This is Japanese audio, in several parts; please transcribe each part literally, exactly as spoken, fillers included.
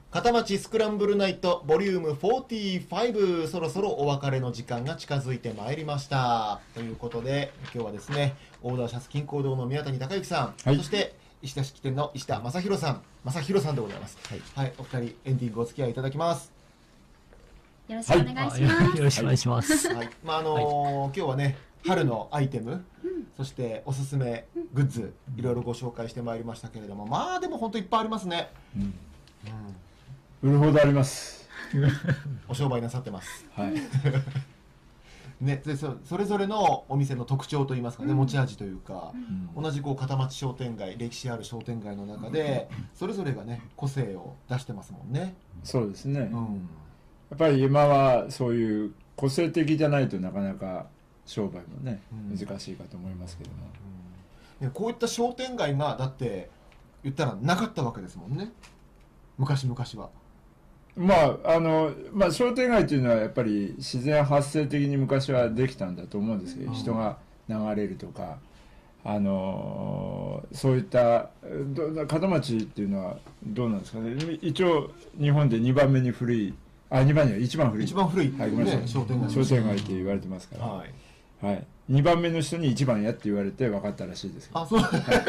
片町スクランブルナイトボリュームよんじゅうご、そろそろお別れの時間が近づいてまいりましたということで、今日はですね、オーダーシャツ金光堂の宮谷孝之さん、はい、そして石田式店の石田正弘さん正弘さんでございます。はい、はい、お二人エンディングお付き合いいただきます。 よろしくお願いします。はい、 よろしくお願いします。 はい、まああのーはい、今日はね、春のアイテム、うん、そしておすすめグッズ、うん、いろいろご紹介してまいりましたけれども、まあでも本当いっぱいありますね。うん、 売るほどあります。 お商売なさってます。 はい。 ね、で そ, それぞれのお店の特徴といいますかね、うん、持ち味というか、うん、同じこう片町商店街、歴史ある商店街の中で、それぞれがね個性を出してますもんね。 そうですね。うん、やっぱり今はそういう個性的じゃないとなかなか商売もね、うん、難しいかと思いますけども、 うん、ね、こういった商店街がだって言ったらなかったわけですもんね、昔々は。 まああのまあ、商店街というのはやっぱり自然発生的に昔はできたんだと思うんですけど、人が流れるとか、あのそういった片町っていうのはどうなんですかね。一応日本でにばんめに古い、あにばんには一番古い一番古い、 はい、ごめんなさい、 ね、商店街商店街って言われてますから、はいはい、にばんめの人にいちばんやって言われて分かったらしいですけど。 あ、そう、はい、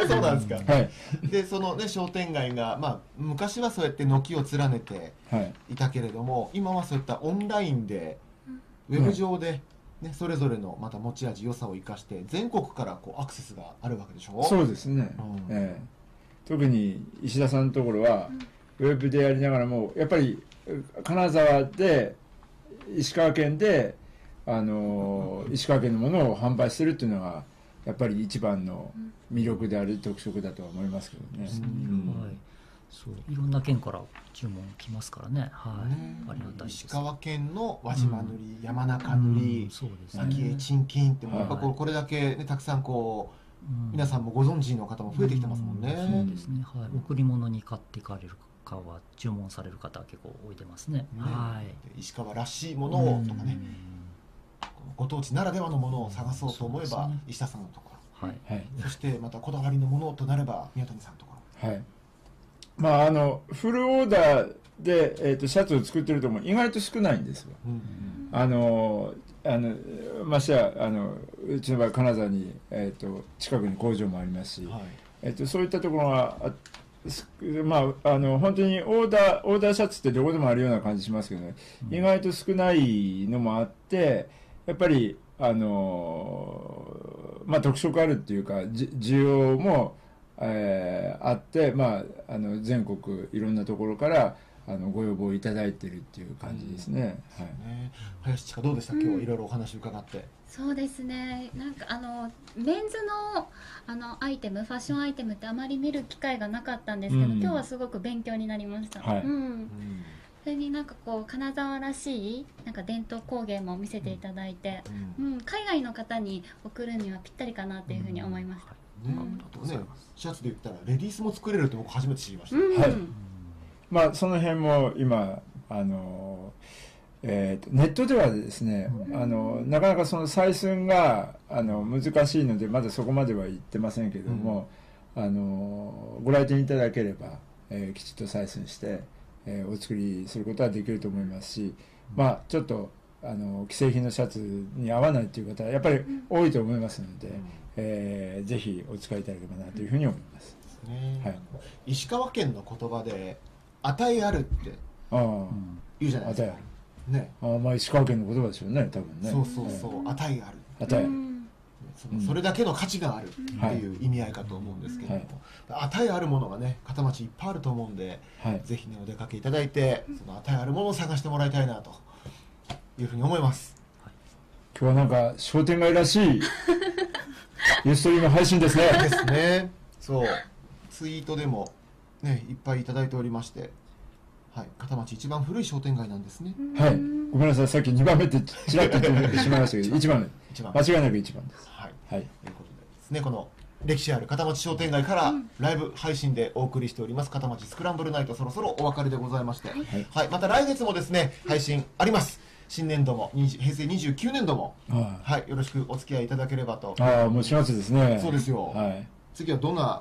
そうなんですか。 はい、 でそのね商店街が、まあ、昔はそうやって軒を連ねていたけれども、はい、今はそういったオンラインでウェブ上で、ね、それぞれのまた持ち味良さを生かして全国からこうアクセスがあるわけでしょ。 そうですね、うん、えー、特に石田さんのところは、うん、ウェブでやりながらもやっぱり金沢で石川県であの石川県のものを販売してるっていうのがやっぱり一番の魅力である特色だとは思いますけどね。 うん、はい、そういろんな県から注文来ますからね。はい、ありがたいです。 石川県の輪島塗り、うん、山中塗り、先へ鎮金ってもやっぱこうこれだけねたくさんこう、うん、皆さんもご存知の方も増えてきてますもんね。 うん、そうですね。はい、贈り物に買っていかれるかは注文される方は結構多いてますね。ね、はい、石川らしいものをとかね。ご当地ならではのものを探そうと思えば、ね、石田さんのところ、はい、そしてまたこだわりのものとなれば宮谷さんのところ、 はい、まああのフルオーダーで、えー、とシャツを作ってるところも意外と少ないんですよ。うんうん、あのあのましてやあのうちの場合金沢に、えー、と近くに工場もありますし、はい、えー、とそういったところがあまあ、あの本当にオーダーオーダーシャツってどこでもあるような感じしますけどね、うん、意外と少ないのもあってやっぱりあのまあ特色あるっていうか需要も、えー、あって、まあ、あの全国いろんなところからあのご要望いただいてるっていう感じですね。うん、はい、 ね、林千佳どうでした、うん、今日いろいろお話伺って。 そうですね、なんかあのメンズのあのアイテム、ファッションアイテムってあまり見る機会がなかったんですけど、うん、今日はすごく勉強になりました。はい、うん、それになんかこう金沢らしいなんか伝統工芸も見せていただいて、うんうん、海外の方に送るにはぴったりかなっていうふうに思いました。 うん、ね、あとね、シャツで言ったらレディースも作れるって僕初めて知りました。 うん、はい、まあその辺も今あのえー、とネットではですね、うん、あのなかなかその採寸があの難しいのでまだそこまでは言ってませんけれども、うん、あのご来店いただければ、えー、きちっと採寸して、えー、お作りすることはできると思いますし、うん、まあちょっとあの既製品のシャツに合わないという方はやっぱり多いと思いますので、うん、えー、ぜひお使いいただければなというふうに思います。 ね、はい、石川県の言葉で「値ある」って言うじゃないですか。ね、 あ、まあ石川県の言葉ですよね、多分ね。 そうそうそう、値がある。 値ある。 そのそれだけの価値があるっていう意味合いかと思うんですけれども、はい、値あるものがね、片町いっぱいあると思うんで、はい、ぜひねお出かけいただいて、その値あるものを探してもらいたいなというふうに思います。 今日はなんか商店街らしいユーストリーム配信ですね。 ですね。そう、ツイートでもねいっぱいいただいておりまして。はい、片町一番古い商店街なんですね。 はい、ごめんなさい、さっきにばんめってちらっと言ってしまいましたけど、いちばんめ、間違いなくいちばんです。 はい、はい、ということでですね、この歴史ある片町商店街からライブ配信でお送りしております片町スクランブルナイト、そろそろお別れでございまして、はい、はい、また来月もですね配信あります。新年度もへいせいにじゅうきゅうねんども、はい、はい、よろしくお付き合いいただければと。 ああ、もうしがつですね。 そうですよ。はい、次はどんな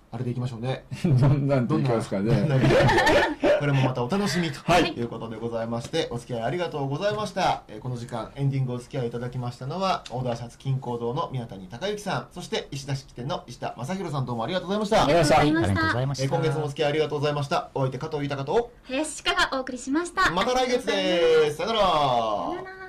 あれでいきましょうね。 どんなんといきますかね。 これもまたお楽しみということでございまして、お付き合いありがとうございました。えー、この時間エンディングお付き合いいただきましたのはオーダーシャツ金光堂の宮谷孝之さん、そして石田式店の石田正弘さん、どうもありがとうございました。 ありがとうございました。 ありがとうございました。 えー、今月もお付き合いありがとうございました。お相手加藤豊と林鹿がお送りしました。 また来月です。さよなら。 さよなら。